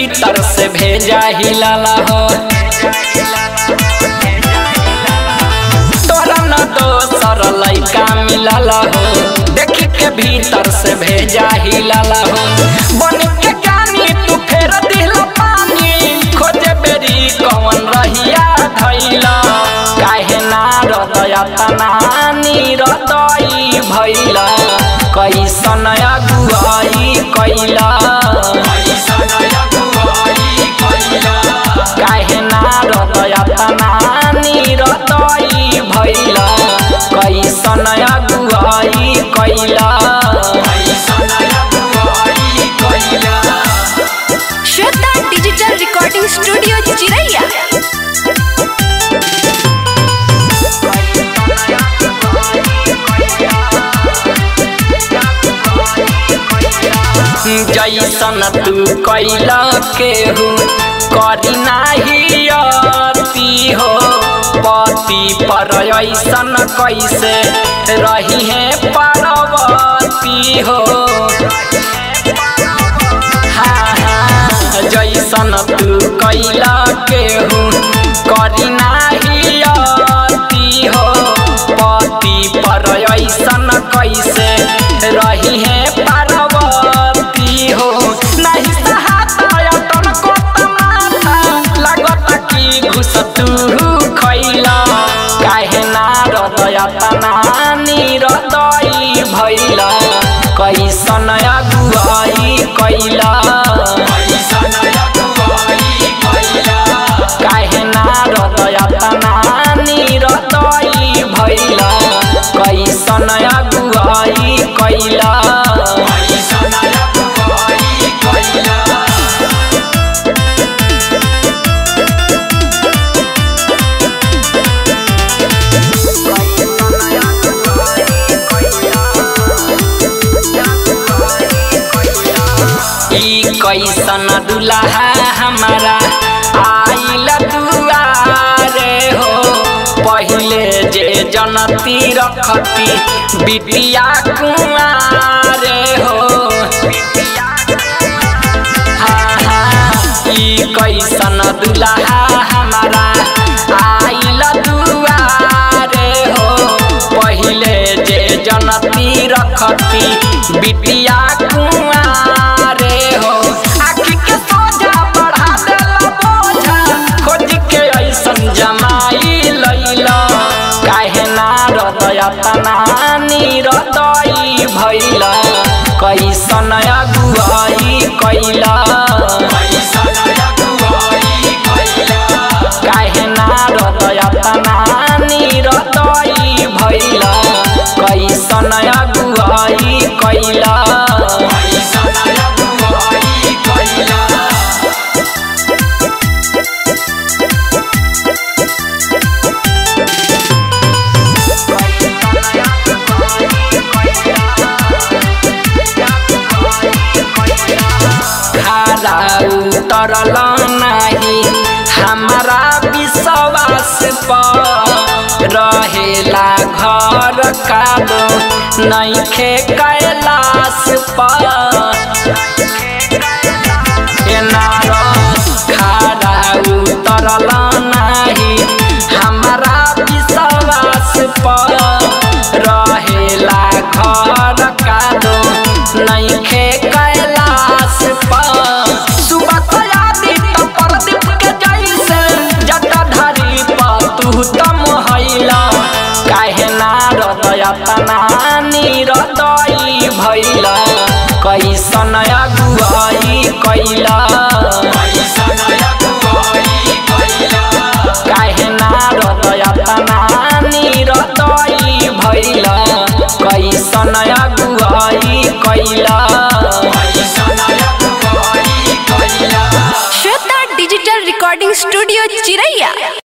भीतर से भेजा हिलाला हो। तोरा न दोसर लइका मिलाला हो, देख के भीतर से भेजा हिलाला हो। बन के गानी तू फेर दिला पानी, खोजे बेरी कौन रहिया धैला। काहे ना हृदय तनानी हृदय भैला, कैसन अगुवाई कैला। काहे ना हृदय तनानी हृदय भैला, कैसन अगुवाई कैला। श्वेता डिजिटल रिकॉर्डिंग स्टूडियो चिरैया। जैसन तू कैला केहू करी नाही अति हो, पति पर ऐसन कैसे रही है पार्वती हो। जैसन तू कैला केहू करी नाही अति हो, पति पर ऐसन कैसे रही है पार्वती हो। नहीं सहाता तनको तमाथा, लागत कि घुस तू खैला। काहे ना हृदय तनानी हृदय भैला, कैसन अगुवाई कैला। काहे ना हृदय तनानी हृदय भैला, कैसन अगुवाई कैला। कैसन दुल्हा हमारा आइल दुआरे हो, पहिले जे जनती रखती बिटिया कुआरे हो। कैसन दुल्हा हमारा आइल दुआरे हो, पहिले जे जनती रखती बिटिया कुआरे हो। आखी के सोझा बढ़ा देला बोझा, खोज के ऐसन जमाई लैला। काहे ना हृदय तनानी हृदय भैला, कैसन अगुवाई कैला। काहे ना हृदय तनानी हृदय भैला, कैसन अगुवाई कैला। उतरल नाही हमारा विश्वास पर, रहेला घर कादो नइखे कैलाश पर। खारा उतरल नाही हमारा विश्वास पर, रहेला घर कादो नइखे कैलाश पर। काहे ना हृदय तनानी हृदय भैला, कैसन अगुवाई कैला। काहे ना हृदय तनानी हृदय भैला, कैसन अगुवाई कैला। श्वेता डिजिटल रिकॉर्डिंग स्टूडियो चिरैया।